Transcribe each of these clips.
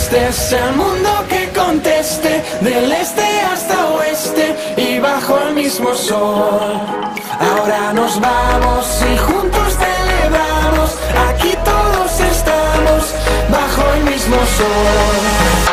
este es el mundo que conteste, del este hasta oeste y bajo el mismo sol. Ahora nos vamos y juntos celebramos, aquí todos estamos bajo el mismo sol.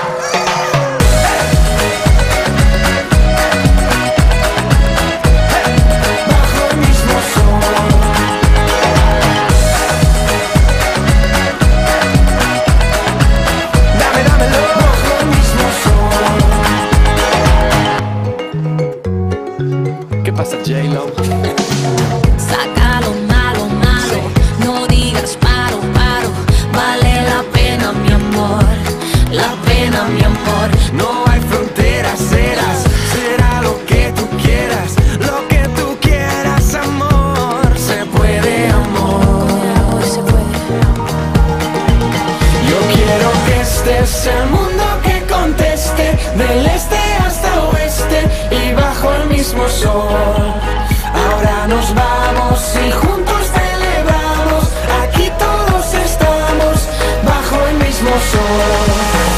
¿Qué pasa, J-Lo? Saca lo malo, malo, no digas paro, paro. Vale la pena, mi amor, la pena, mi amor. No hay fronteras, será lo que tú quieras, lo que tú quieras, amor. Se puede, amor. Se puede. Yo quiero que este es el mundo que conteste, del este hasta oeste y bajo el mismo sol. Ahora nos vamos y juntos celebramos, aquí todos estamos bajo el mismo sol.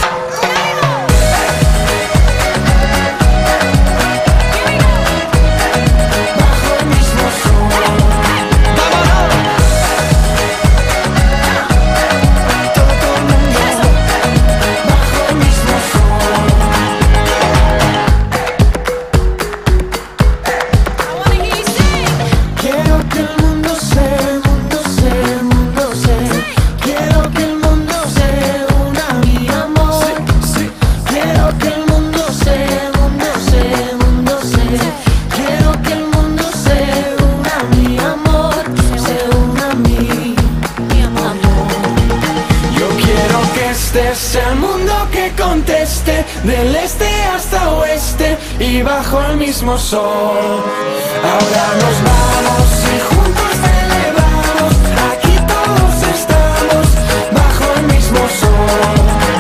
Este es el mundo que conteste, del este hasta oeste y bajo el mismo sol. Ahora nos vamos y juntos celebramos, aquí todos estamos bajo el mismo sol.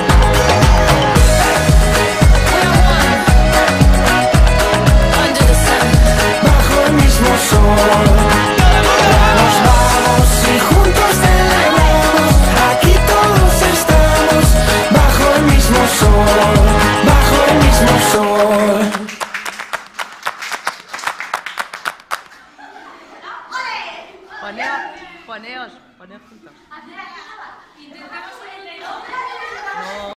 Bajo el mismo sol. Ahora nos vamos y juntos celebramos, aquí todos estamos bajo el mismo sol, bajo el mismo sol. Poneos juntos.